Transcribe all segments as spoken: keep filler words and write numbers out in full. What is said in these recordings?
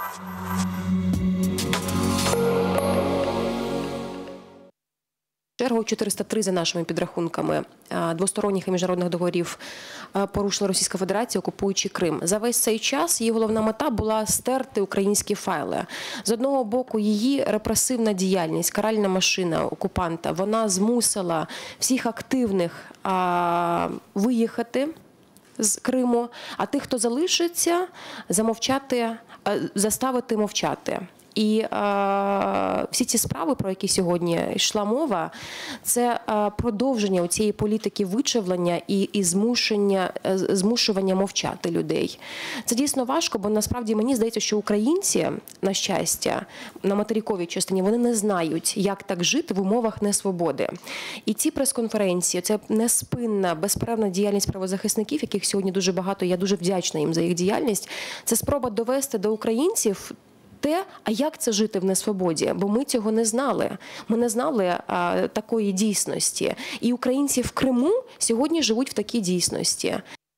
Чергу чотириста три за нашими підрахунками двосторонніх і міжнародних договорів порушила Російська Федерація, окупуючи Крим. За весь цей час її головна мета була стерти українські файли. З одного боку, її репресивна діяльність, каральна машина окупанта, вона змусила всіх активних а, виїхати з Криму, а тих, хто залишиться, замовчати, заставити мовчати. І е, всі ці справи, про які сьогодні йшла мова, це е, продовження цієї політики вичавлення і, і змушення, е, змушування мовчати людей. Це дійсно важко, бо насправді мені здається, що українці, на щастя, на материковій частині, вони не знають, як так жити в умовах несвободи. І ці прес-конференції, це неспинна, безперервна діяльність правозахисників, яких сьогодні дуже багато, я дуже вдячна їм за їх діяльність, це спроба довести до українців те, а як це жити в несвободі, бо ми цього не знали. Ми не знали а, такої дійсності. І українці в Криму сьогодні живуть в такій дійсності.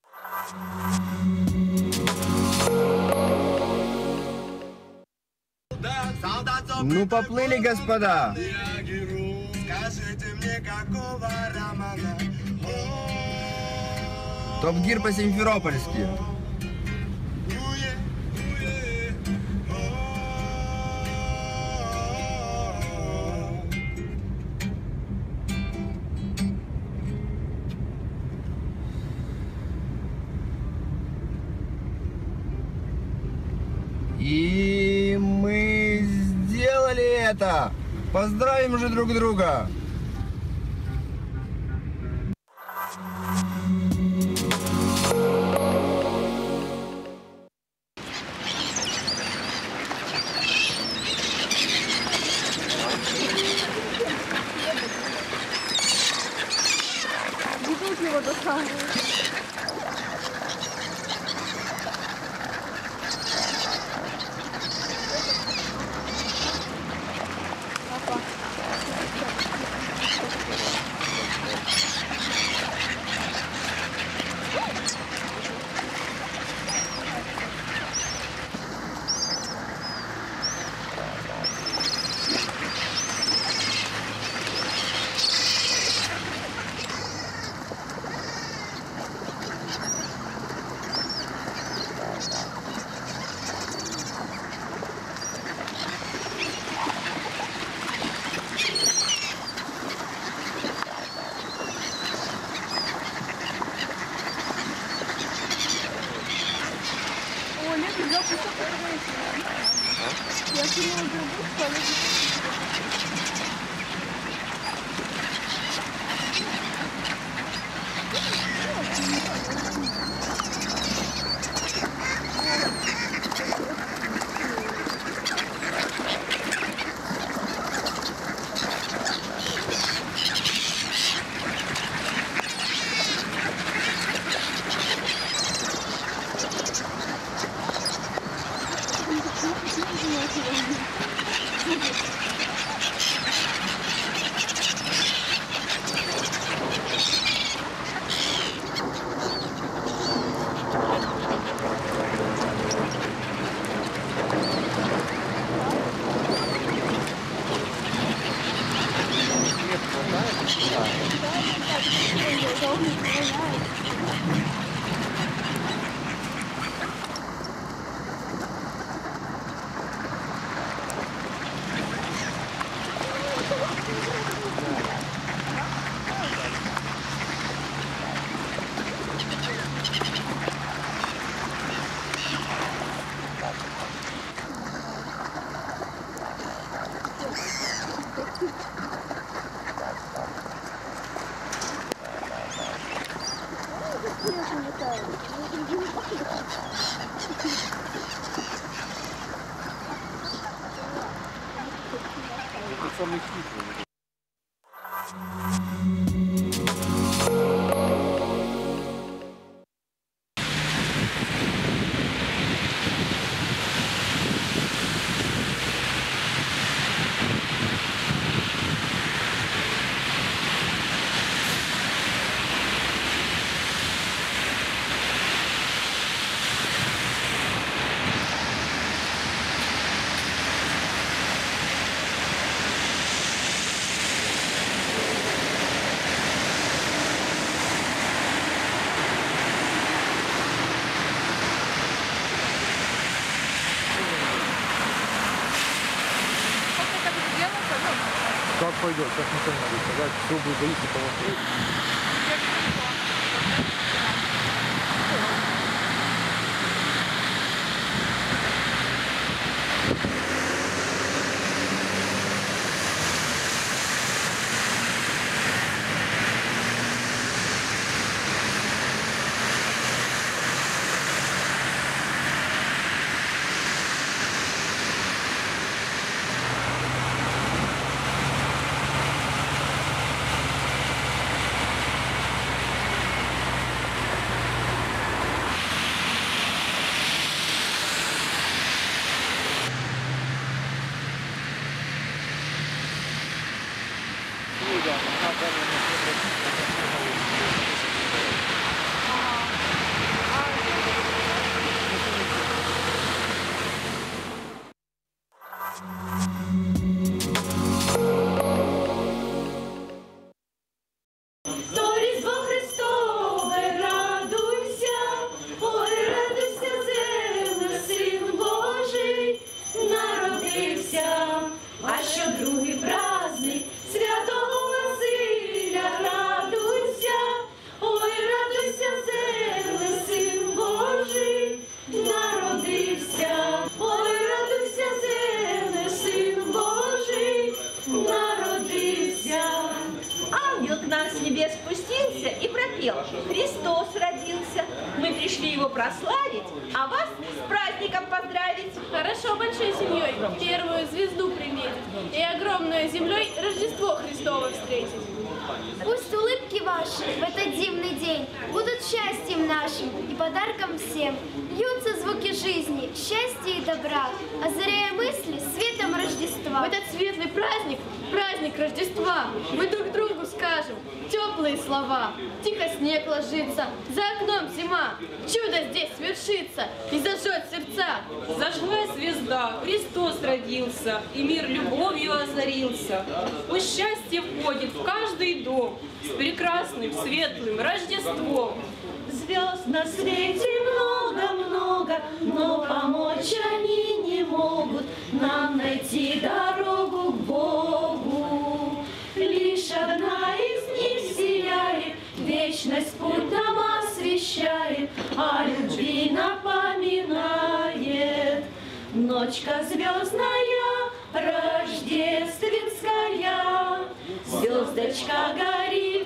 Ну, поплыли, господа. Топ-гир по-симферопольски. И мы сделали это! Поздравим же друг друга! Ведут его до самого. Я думала, пойдет, сейчас ничего не надо сказать, все будет зависеть от того. Христос родился. Мы пришли его прославить, а вас с праздником поздравить. Хорошо большой семьей первую звезду приметить и огромную землей Рождество Христово встретить. Пусть улыбки ваши в этот дивный день будут счастьем нашим и подарком всем. Льются звуки жизни, счастья и добра, озаряя мысли светом Рождества. В этот светлый праздник, праздник Рождества, мы друг другу скажем теплые слова. Тихо снег ложится, за окном зима, чудо здесь свершится и зажжет сердца. Зажглась звезда, Христос родился, и мир любовью озарился. Пусть счастье входит в каждый дом с прекрасным, светлым Рождеством. Звезд на свете много-много, но помочь они не могут нам найти дорогу к Богу. Лишь одна из них сияет, вечность путь нам освещает, о любви напоминает. Ночка звездная, рождественская, звездочка горит,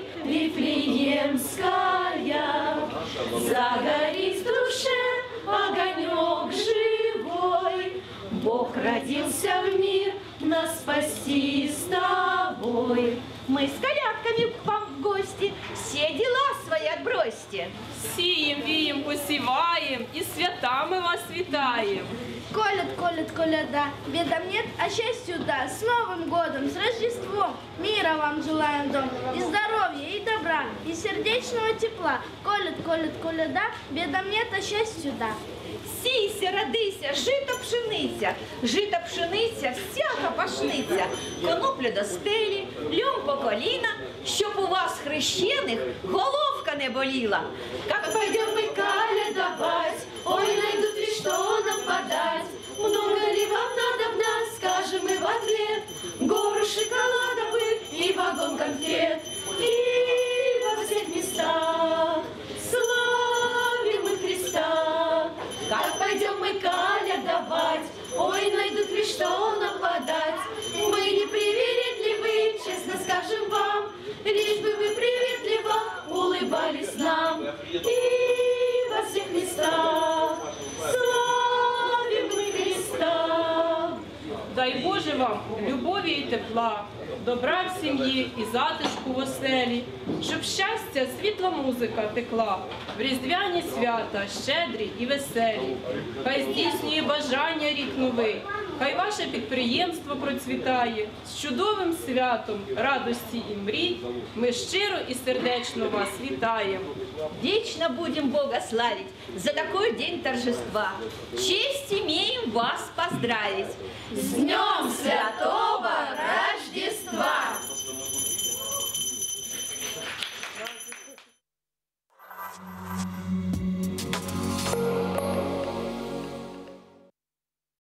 Вифлеемская. Загорит в душе огонек живой, Бог родился в мир нас спасти с тобой. Мы с колядками к вам в гости, все дела свои отбросьте. Сієм, вієм, посіваєм, і святами вас вітаєм. Колят, колят, коляда, бедам нет, а счастью да. С Новым годом, с Рождеством, мира вам желаем дом, и здоровья, и добра, и сердечного тепла. Колят, колят, коляда, бедам нет, а счастью да. Сійся, радися, жито пшениця, жито пшениця, всяка пашниця, конопля до стелі, льон по коліна, щоб у вас хрещених головка не боліла. Как пойдем мы калядовать, ой, найдут ли что нам подать, много ли вам надобно, скажем мы в ответ, гору шоколадовых и вагон конфет, и во всех местах славим мы Христа. Как пойдем мы калядовать, ой, найдут ли что нам подать, мы не привередливы, честно скажем вам, лишь бы вы приветливо улыбались нам. И во всех местах славим мы Христа. Дай Боже вам любові і тепла, добра в сім'ї і затишку в оселі, щоб щастя, світла музика текла, в різдвяні свята, щедрі і веселі. Хай здійснює бажання рік новий, хай ваше підприємство процвітає. З чудовим святом радості і мрій ми щиро і сердечно вас вітаємо. Вечно будем Бога славить за такой день торжества. Честь имеем вас поздравить. С Днем Святого